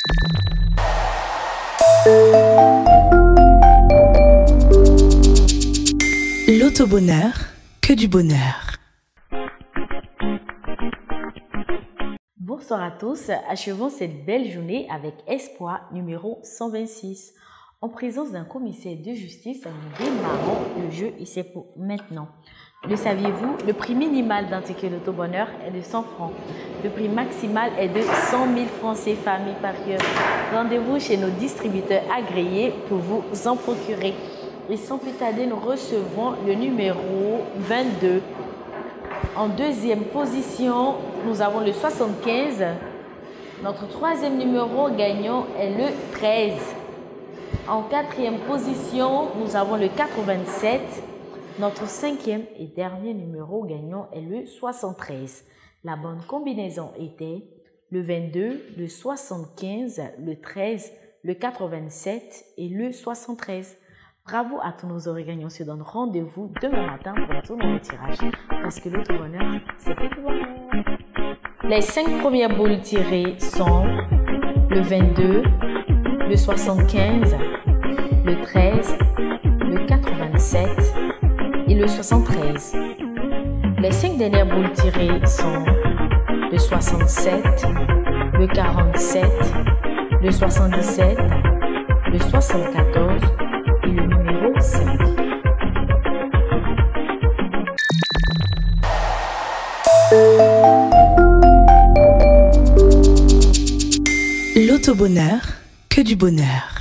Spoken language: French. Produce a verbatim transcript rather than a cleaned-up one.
L'auto-bonheur, que du bonheur. Bonsoir à tous, achevons cette belle journée avec Espoir numéro cent vingt-six. En présence d'un commissaire de justice, nous démarrons le jeu et c'est pour maintenant. Le saviez-vous, le prix minimal d'un ticket d'auto-bonheur est de cent francs. Le prix maximal est de cent mille francs C F A mis par heure. Rendez-vous chez nos distributeurs agréés pour vous en procurer. Et sans plus tarder, nous recevons le numéro vingt-deux. En deuxième position, nous avons le soixante-quinze. Notre troisième numéro gagnant est le treize. En quatrième position, nous avons le quatre-vingt-sept. Notre cinquième et dernier numéro gagnant est le soixante-treize. La bonne combinaison était le vingt-deux, le soixante-quinze, le treize, le quatre-vingt-sept et le soixante-treize. Bravo à tous nos heureux gagnants. On se donne rendez-vous demain matin pour tout nouveau tirage. Parce que l'autre bonheur, c'est que du bonheur. Les cinq premières boules tirées sont le vingt-deux, le soixante-quinze, le treize, le quatre-vingt-sept et le soixante-treize. Les cinq dernières boules tirées sont le soixante-sept, le quarante-sept, le soixante-dix-sept, le soixante-quatorze et le numéro cinq. L'auto-bonheur, que du bonheur.